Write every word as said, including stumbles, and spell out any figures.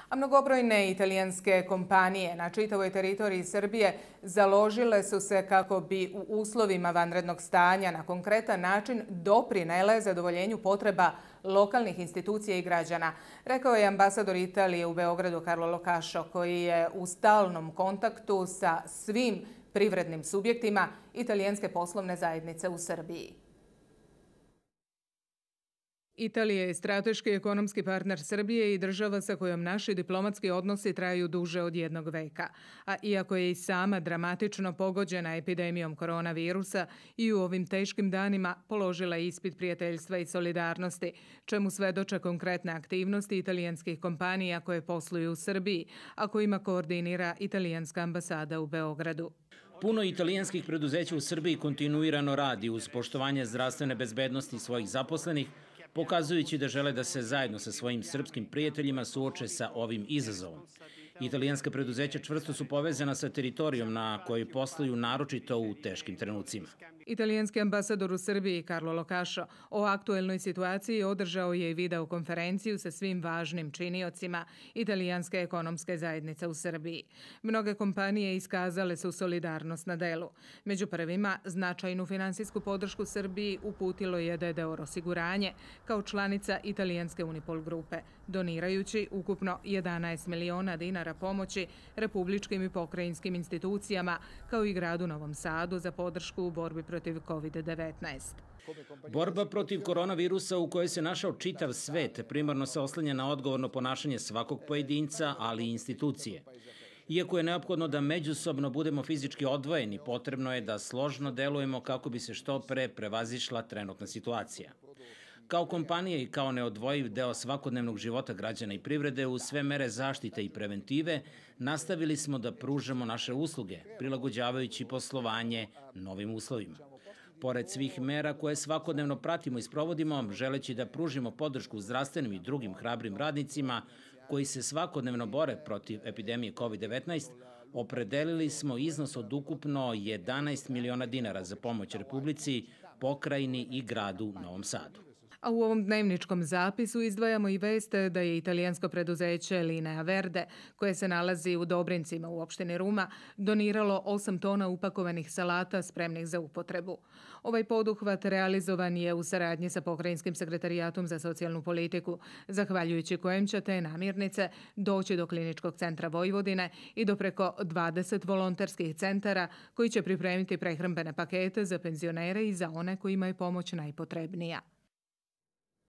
A mnogobrojne italijanske kompanije na čitavoj teritoriji Srbije založile su se kako bi u uslovima vanrednog stanja na konkretan način doprinele zadovoljenju potreba lokalnih institucija i građana, rekao je ambasador Italije u Beogradu Carlo Locašo, koji je u stalnom kontaktu sa svim privrednim subjektima italijanske poslovne zajednice u Srbiji. Italija je strateški ekonomski partner Srbije i država sa kojom naši diplomatski odnosi traju duže od jednog veka. A iako je i sama dramatično pogođena epidemijom koronavirusa i u ovim teškim danima položila ispit prijateljstva i solidarnosti, čemu svedoče konkretne aktivnosti italijanskih kompanija koje posluju u Srbiji, a kojima koordinira italijanska ambasada u Beogradu. Puno italijanskih preduzeća u Srbiji kontinuirano radi uz poštovanje zdravstvene bezbednosti svojih zaposlenih, pokazujući da žele da se zajedno sa svojim srpskim prijateljima suoče sa ovim izazovom. Italijanska preduzeća čvrsto su povezana sa teritorijom na kojoj posluju naročito u teškim trenucima. Italijanski ambasador u Srbiji Carlo Locašo o aktuelnoj situaciji održao je i videokonferenciju sa svim važnim činiocima italijanske ekonomske zajednice u Srbiji. Mnoge kompanije iskazale su solidarnost na delu. Među prvima značajnu finansijsku podršku Srbiji uputilo je D D O R osiguranje kao članica italijanske Unipol grupe, donirajući ukupno jedanaest miliona dinara pomoći republičkim i pokrajinskim institucijama kao i gradu Novom Sadu za podršku u borbi protiv kovid devetnaest. Borba protiv koronavirusa u kojoj se našao čitav svet primarno se oslanja na odgovorno ponašanje svakog pojedinca, ali i institucije. Iako je neophodno da međusobno budemo fizički odvojeni, potrebno je da složno delujemo kako bi se što pre prevazišla trenutna situacija. Kao kompanija i kao neodvojiv deo svakodnevnog života građana i privrede uz sve mere zaštite i preventive, nastavili smo da pružamo naše usluge, prilagođavajući poslovanje novim uslovima. Pored svih mera koje svakodnevno pratimo i sprovodimo, želeći da pružimo podršku zdravstvenim i drugim hrabrim radnicima koji se svakodnevno bore protiv epidemije kovid devetnaest, opredelili smo iznos od ukupno jedanaest miliona dinara za pomoć Republici, pokrajini i gradu Novom Sadu. A u ovom dnevničkom zapisu izdvajamo i veste da je italijansko preduzeće Linea Verde, koje se nalazi u Dobrincima u opštini Ruma, doniralo osam tona upakovanih salata spremnih za upotrebu. Ovaj poduhvat realizovan je u saradnji sa Pokrajinskim sekretarijatom za socijalnu politiku, zahvaljujući kojem će te namirnice doći do Kliničkog centra Vojvodine i do preko dvadeset volonterskih centara koji će pripremiti prehrambene pakete za penzionere i za one kojima je pomoć najpotrebnija.